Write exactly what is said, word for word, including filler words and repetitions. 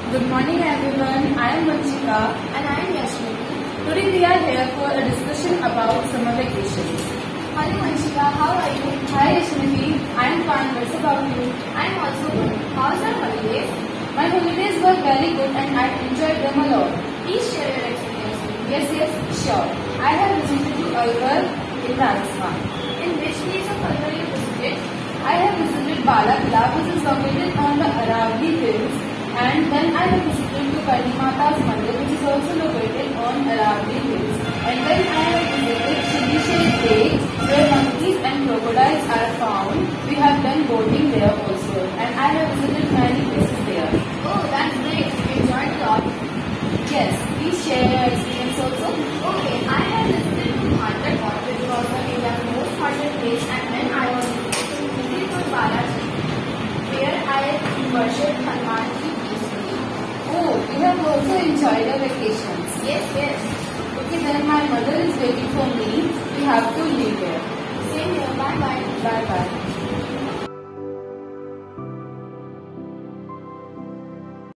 Good morning everyone, I am Vanchika And I am Yashmini. Today we are here for a discussion about summer vacations. Hello Vanchika, how are you? Hi Yashmini, I am fine, what's about you? I am also good. How's your holidays? My holidays were very good and I enjoyed them a lot. Please share your experience. Yes, yes, sure. I have visited to Alwar in Rajasthan. In which place of Alwar you visited? I have visited Balakla, which is located on the Aravali Hills, and then I have visited to Kali Mata's Mandir, which is also located on Aravali Hills, and then I have visited Shilisheri Lake, where monkeys and crocodiles are found. We have done boating there also, and I have visited many places there. Oh, that's great. You enjoyed a lot. Yes, please share your experience also. Okay, I have visited to Haunted Fort, which was the India's most haunted place, and then I was visited to Mudipur Balaji, where I worshipped Hanumanji peacefully. Oh, you have also enjoyed your vacations. Yes, yes. Okay, then my mother is waiting for me. We have to leave here. Same here. Bye bye. Bye bye.